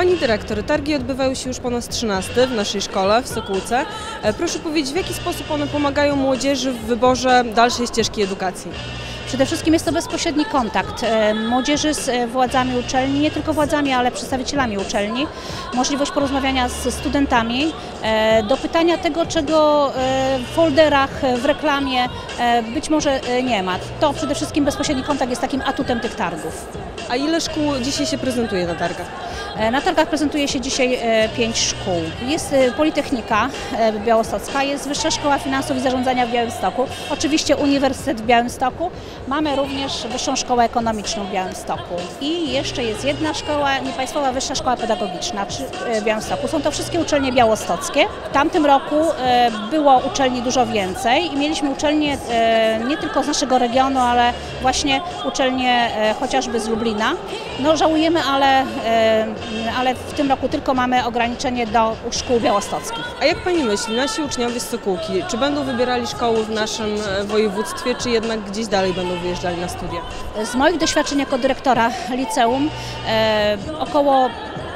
Pani dyrektor, targi odbywają się już po raz 13 w naszej szkole w Sokółce. Proszę powiedzieć, w jaki sposób one pomagają młodzieży w wyborze dalszej ścieżki edukacji? Przede wszystkim jest to bezpośredni kontakt młodzieży z władzami uczelni, nie tylko władzami, ale przedstawicielami uczelni. Możliwość porozmawiania z studentami, dopytania tego, czego w folderach, w reklamie być może nie ma. To przede wszystkim bezpośredni kontakt jest takim atutem tych targów. A ile szkół dzisiaj się prezentuje na targach? Na targach prezentuje się dzisiaj 5 szkół. Jest Politechnika Białostocka, jest Wyższa Szkoła Finansów i Zarządzania w Białymstoku, oczywiście Uniwersytet w Białymstoku. Mamy również Wyższą Szkołę Ekonomiczną w Białymstoku i jeszcze jest jedna szkoła, niepaństwowa Wyższa Szkoła Pedagogiczna w Białymstoku. Są to wszystkie uczelnie białostockie. W tamtym roku było uczelni dużo więcej i mieliśmy uczelnie nie tylko z naszego regionu, ale właśnie uczelnie chociażby z Lublina. No żałujemy, ale w tym roku tylko mamy ograniczenie do szkół białostockich. A jak Pani myśli, nasi uczniowie z Sokółki, czy będą wybierali szkoły w naszym województwie, czy jednak gdzieś dalej będą wyjeżdżali na studia? Z moich doświadczeń jako dyrektora liceum około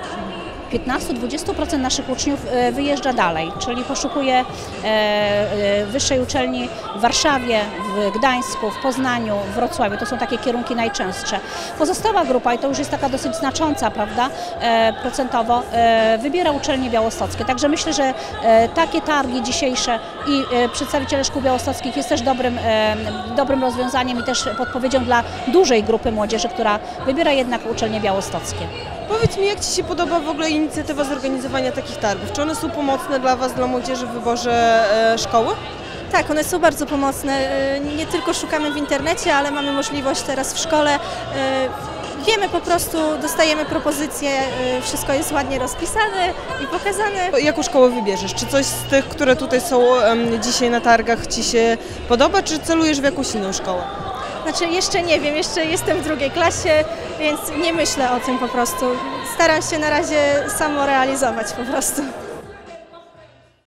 15–20% naszych uczniów wyjeżdża dalej, czyli poszukuje wyższej uczelni w Warszawie, w Gdańsku, w Poznaniu, w Wrocławiu. To są takie kierunki najczęstsze. Pozostała grupa, i to już jest taka dosyć znacząca, prawda, procentowo, wybiera uczelnie białostockie. Także myślę, że takie targi dzisiejsze i przedstawiciele szkół białostockich jest też dobrym rozwiązaniem i też podpowiedzią dla dużej grupy młodzieży, która wybiera jednak uczelnie białostockie. Powiedz mi, jak Ci się podoba w ogóle inicjatywa zorganizowania takich targów? Czy one są pomocne dla Was, dla młodzieży w wyborze szkoły? Tak, one są bardzo pomocne. Nie tylko szukamy w internecie, ale mamy możliwość teraz w szkole. Wiemy po prostu, dostajemy propozycje, wszystko jest ładnie rozpisane i pokazane. Jaką szkołę wybierzesz? Czy coś z tych, które tutaj są dzisiaj na targach Ci się podoba, czy celujesz w jakąś inną szkołę? Znaczy jeszcze nie wiem, jeszcze jestem w drugiej klasie, więc nie myślę o tym po prostu. Staram się na razie samorealizować po prostu.